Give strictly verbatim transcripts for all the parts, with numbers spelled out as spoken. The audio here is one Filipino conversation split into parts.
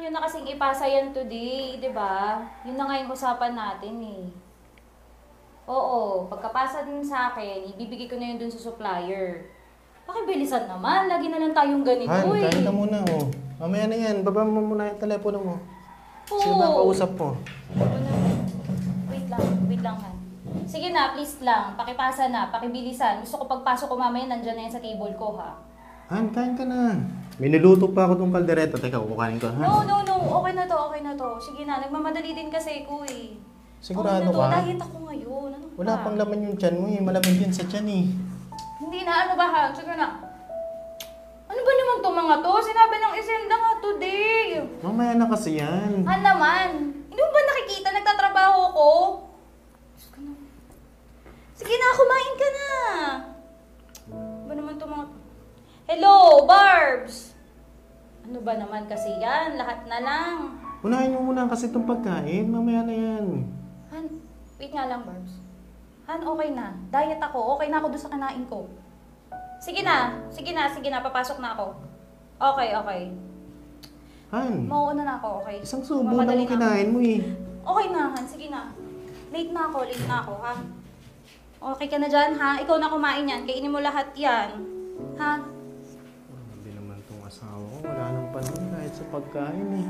nyo na kasing ipasa yan today, di ba? Yun na nga yung usapan natin eh. Oo, pagkapasa din sa akin, ibibigay ko na yun dun sa supplier. Pakibilisan naman, lagi na lang tayong ganito Han, eh. kain ka muna, oh. Mamaya na yan, baba mo muna yung telepono mo. Sino ba ang Oo. kausap mo? Wala. Wait lang, wait lang Han. Sige na, please lang, pakipasa na, pakibilisan. Gusto ko pagpasok ko mamaya, nandyan na yan sa table ko ha. Han, kain ka na. May niluto pa ako tong kaldereta. Teka, kukain ko, ha? No, no, no, okay na to, okay na to. Sige na, nagmamadali din kasi ko eh. Sigurado okay na to, ka? diet ako ngayon. Ano ba? Wala pang laman yung tiyan mo, eh. Malamig yan sa tiyan, eh. Hindi na, ano ba ha? Sige na. Ano ba naman to mga to? Sinabi ng isend na nga today. Mamaya na kasi yan. Han naman, hindi mo ba nakikita nagtatrabaho ko? Diyos ko na. Sige na, kumain ka na. Ano ba naman to mga to? Hello, Barbs! Ano ba naman kasi yan? Lahat na lang. Unahin mo muna kasi itong pagkain. Mamaya na yan. Han, wait nga lang, Barbs. Han, okay na. Diet ako. Okay na ako doon sa kinain ko. Sige na. Sige na, sige na. Papasok na ako. Okay, okay. Han, Mauuna na ako, okay? isang subo na Mamadali mo kinain mo, eh. Okay na, Han. Sige na. Late na ako, late na ako, ha? Okay ka na dyan, ha? Ikaw na kumain yan. Kainin mo lahat yan. Ha? Hindi naman itong asawa ko. Wala nang panahon kahit sa pagkain, eh.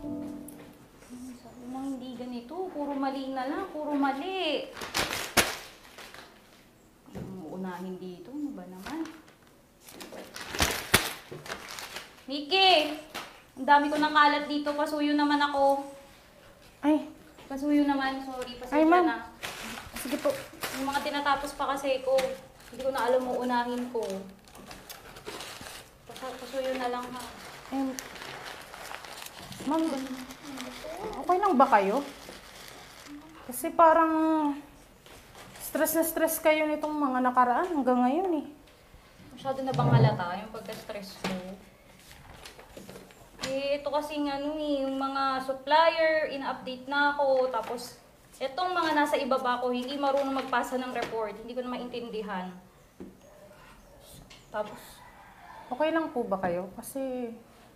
Sabi mo hindi ganito. Puro mali na lang. Puro mali. Ano unahin dito? Ano ba naman? Nikki! Ang dami ko ng kalat dito. Pasuyo naman ako. Ay, Pasuyo naman. Sorry. Ay, Pasensya ma'am. na. sige po. Yung mga tinatapos pa kasi ko. Hindi ko na alam mo unahin ko. Pas- Pasuyo na lang ha. Eh, ma'am, okay lang ba kayo? Kasi parang stress na stress kayo nitong mga nakaraan hanggang ngayon eh. Masyado na bang halata yung pagka-stress ko? Eh, ito kasing ano eh, yung mga supplier, in-update na ako. Tapos, itong mga nasa ibaba ko, hindi marunong magpasa ng report. Hindi ko na maintindihan. Tapos, Okay lang po ba kayo? Kasi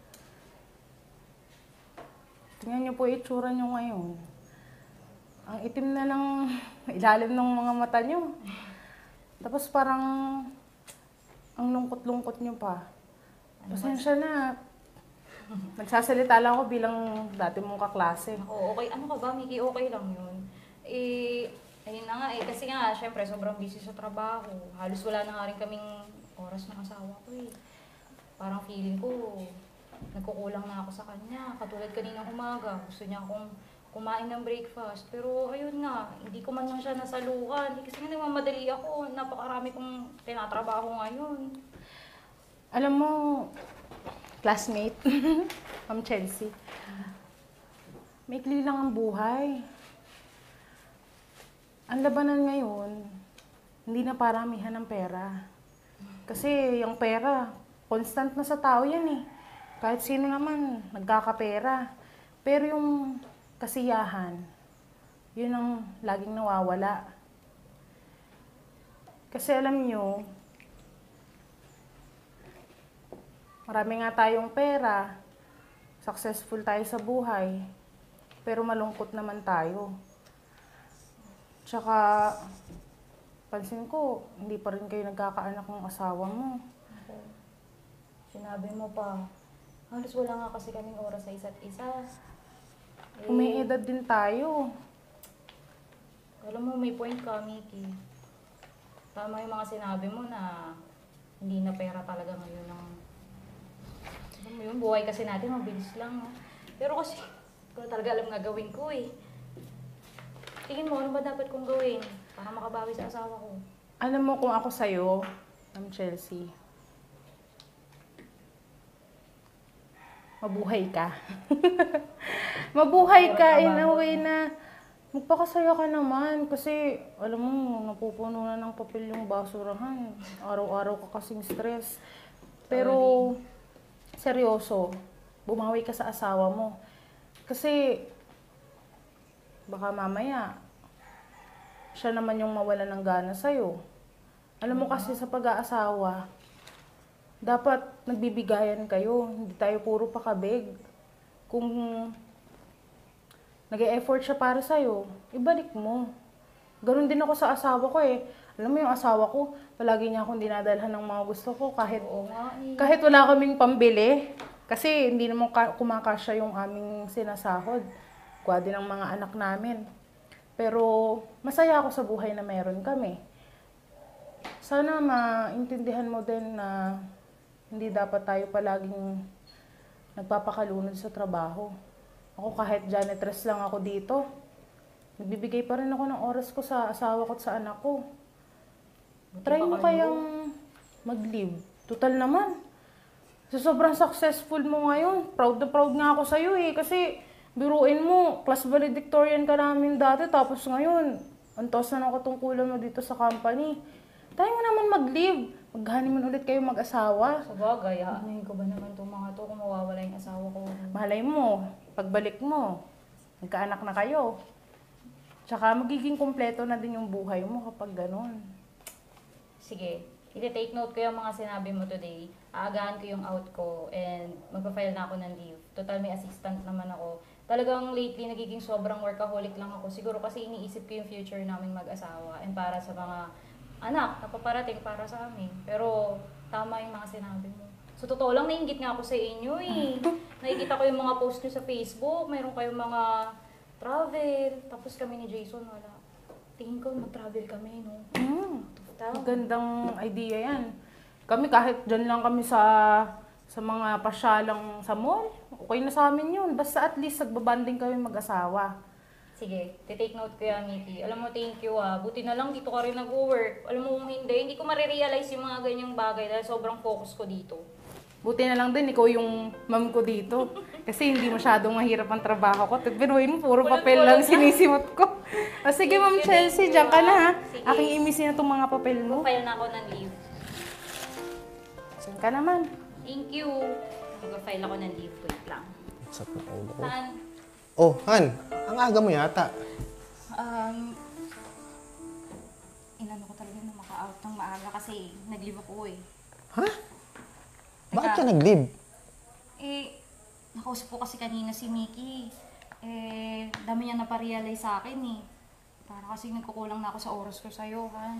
tingnan niyo po itsura niyo ngayon. Ang itim na ng ilalim ng mga mata niyo. Tapos parang ang lungkot-lungkot niyo pa. Pasensya na. Nagsasalita lang ako bilang dati mong kaklase. ako, okay, ano ka ba, Miki? Okay lang yun. Eh, ayun na nga eh. Kasi nga, syempre, sobrang busy sa trabaho. Halos wala na nga rin kaming oras ng asawa ko eh. Parang feeling ko, nagkukulang na ako sa kanya. Katulad kaninang umaga, gusto niya akong kumain ng breakfast. Pero ayun nga, hindi ko man lang siya nasalukan. Kasi nga nagmamadali ako, napakarami kong tinatrabaho ngayon. Alam mo, classmate, Ma'am Chelsea, maikli lang ang buhay. Ang labanan ngayon, hindi na paramihan ng pera. Kasi yung pera, constant na sa tao yan eh. Kahit sino naman, nagkakapera. Pero yung kasiyahan, yun ang laging nawawala. Kasi alam nyo, marami nga tayong pera, successful tayo sa buhay, pero malungkot naman tayo. Tsaka, pansin ko, hindi pa rin kayo nagkakaanak ng asawa mo. Sinabi mo pa, halos wala nga kasi kaming oras sa isa't isa. Eh, May edad din tayo. Alam mo, may point ka, Miki. Tama yung mga sinabi mo na hindi na pera talaga ngayon ng... Alam mo yun, buhay kasi natin, mabilis lang. No? Pero kasi, hindi ko na talaga alam nga gawin ko eh. Tingin mo, ano ba dapat kong gawin para makabawi sa asawa ko? Alam mo kung ako sa'yo, Ma'am Chelsea, mabuhay ka. Mabuhay ka in a way na magpakasaya ka naman kasi alam mo, napupuno na ng papel yung basurahan. Araw-araw ka kasing stress. Pero seryoso, bumawi ka sa asawa mo. Kasi baka mamaya siya naman yung mawala ng gana sa'yo. Alam mo kasi sa pag-aasawa, dapat nagbibigayan kayo. Hindi tayo puro pakabig. kung nag-e-effort siya para sa'yo, ibalik mo. Ganon din ako sa asawa ko eh. Alam mo yung asawa ko, palagi niya akong dinadalhan ng mga gusto ko kahit, Oo nga eh. kahit wala kaming pambili. Kasi hindi naman ka- kumakasya yung aming sinasahod. Kuha din ng mga anak namin. Pero masaya ako sa buhay na meron kami. Sana maintindihan mo din na hindi dapat tayo palaging nagpapakalunod sa trabaho. Ako kahit janitress lang ako dito, nagbibigay pa rin ako ng oras ko sa asawa ko at sa anak ko. Try mo kayang mag-leave. Total naman. Sa sobrang successful mo ngayon, proud na proud nga ako sa'yo eh. Kasi biruin mo, class valedictorian ka namin dati, tapos ngayon, antos na ng katungkulan mo dito sa company. Try mo naman mag-leave. Mag-honeymoon ulit kayo mag-asawa. Sa bagay, haanayin ko ba naman itong mga to kung mawawala yung asawa ko? Malay mo, pagbalik mo, nagkaanak na kayo. Tsaka magiging kumpleto na din yung buhay mo kapag ganun. Sige, iti-take note ko yung mga sinabi mo today. Aagahan ko yung out ko and magpa-file na ako ng leave. Total may assistant naman ako. Talagang lately nagiging sobrang workaholic lang ako. Siguro kasi iniisip ko yung future namin mag-asawa and para sa mga anak na paparating para sa amin. Pero tama yung mga sinabi mo. So totoo lang, nainggit nga ako sa inyo eh. Nakikita ko yung mga post nyo sa Facebook, mayroon kayong mga travel, tapos kami ni Jason wala. Tingin ko mag-travel kami, no? Hmm. Tama. Magandang idea yan. Kami kahit dyan lang kami sa sa mga pasyalang sa mall, okay na sa amin yun. Basta at least nagbabanding kami mag-asawa. Sige, titake note ko yan, Miki. Alam mo, thank you ah. Buti na lang dito ka rin nag-work. Alam mo kung hindi, hindi ko marirealize yung mga ganyang bagay dahil sobrang focus ko dito. Buti na lang din, ikaw yung ma'am ko dito. Kasi hindi masyadong mahirap ang trabaho ko. Pinuhin mo, puro papel lang sinisimot ko. O sige, Ma'am Chelsea, dyan ka na ha. Sige. Aking imisin na itong mga papel mo. File na ako ng leave. Dyan ka naman. Thank you. Mag-file ako ng leave. Wait lang. Sakit na ulo ko. Saan? Oh, Han, ang aga mo yata. Um, inano ko talaga na maka-out ng maaga kasi nag-leave ako eh. Ha? Bakit Teka. ka nag-leave? Eh, nakausap ko kasi kanina si Mickey. Eh, dami niya naparealize sa akin eh. Para kasi nagkukulang na ako sa oras ko sa'yo, ha?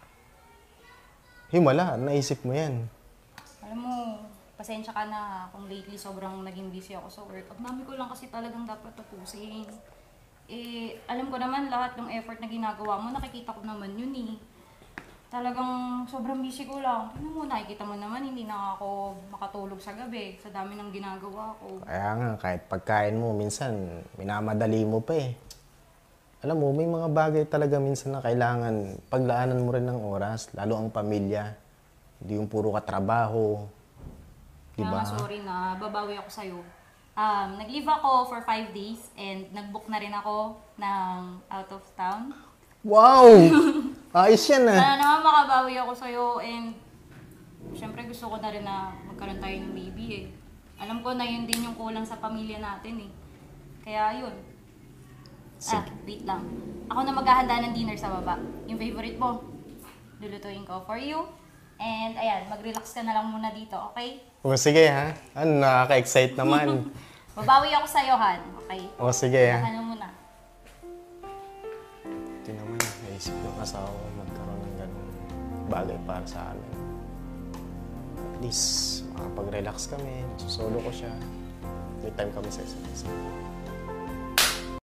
Himala, naisip mo yan. Alam mo, pasensya ka na ha, kung lately sobrang naging busy ako sa work. Ang dami ko lang kasi talagang dapat tapusin. Eh, alam ko naman lahat ng effort na ginagawa mo, nakikita ko naman yun eh. Talagang sobrang busy ko lang. Tingnan mo, nakikita mo naman, hindi na ako makatulog sa gabi sa dami ng ginagawa ko. Kaya nga, kahit pagkain mo, minsan, minamadali mo pa eh. Alam mo, may mga bagay talaga minsan na kailangan paglaanan mo rin ng oras, lalo ang pamilya. Hindi yung puro katrabaho. Kaya Diba? nga, sorry na, babawi ako sa'yo. Um, nag-leave ako for five days and nag-book na rin ako ng out of town. Wow! Ayos yan ah. Sana naman makabawi ako sa'yo and syempre gusto ko na rin na magkaroon tayo ng baby eh. Alam ko na yun din yung kulang sa pamilya natin eh. Kaya yun. Ah, wait lang. Ako na maghahanda ng dinner sa baba. Yung favorite mo. Lulutuin ko for you. And ayan, mag-relax ka na lang muna dito, okay? O sige ha. Ano, nakaka-excite naman. Babawi ako sa'yo, Han. Okay? O sige ha. Ano muna? Ito naman, naisip ko asawa ko magkaroon ng ganung bagay para sa amin. At least, makapag-relax kami, susolo ko siya. May time kami sa isa't isa.